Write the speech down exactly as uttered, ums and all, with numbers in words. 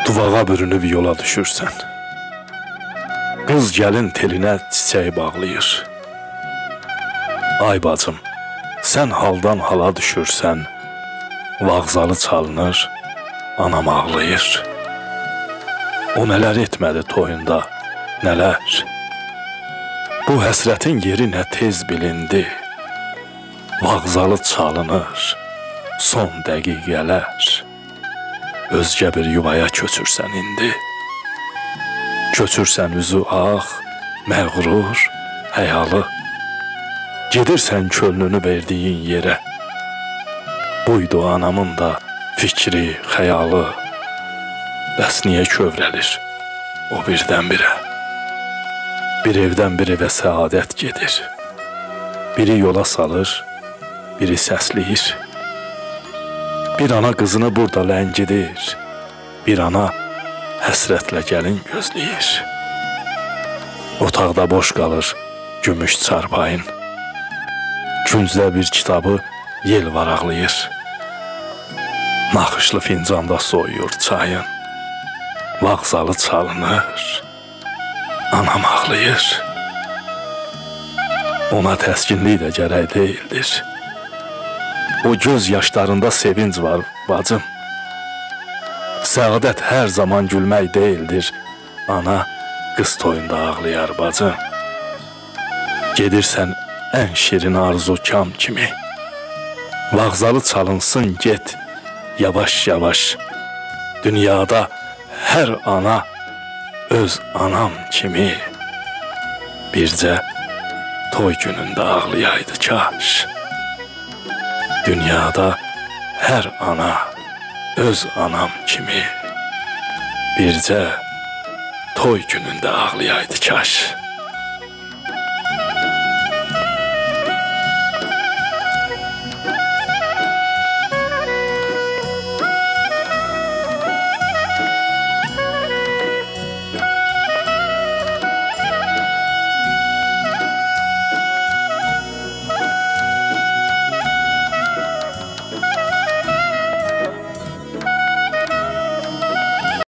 Duvağa bürünüb yola düşürsən. Qız gəlin telinə çiçək bağlayır. Ay bacım, sən haldan hala düşürsən, vağzalı çalınır, anam ağlayır. O nələr etmədi toyunda, nələr. Bu həsrətin yeri nə tez bilindi. Vağzalı çalınır, son dəqiqələr. Özgə bir yuvaya köçürsən indi. Köçürsən üzü ağ, məğrur, həyalı. Gedirsən könlünü verdiyin yerə. Buydu anamın da fikri, xəyalı. Bəs niyə kövrəlir o birdən-birə? Bir evdən bir evə səadət gedir. Biri yola salır, biri səsləyir. Bir ana qızını burada ləngidir. Bir ana həsrətlə gəlin gözləyir. Otaqda boş qalır gümüş çarpayın. Küncdə bir kitabı yel varaqlayır. Naxışlı fincanda soyuyur çayın. Vağzalı çalınır, anam ağlayır. Ona təskinlik də gərək deyildir. O göz yaşlarında sevinç var bacım. Səadət hər zaman gülmək deyildir. Ana qız toyunda ağlayar bacım. Gedirsən ən şirin arzukam kimi. Vağzalı çalınsın get yavaş-yavaş. Dünyada hər ana öz anam kimi. Bircə toy günündə ağlayaydı kaş. Dünyada hər ana öz anam kimi. Bircə toy günündə ağlayaydı kaş.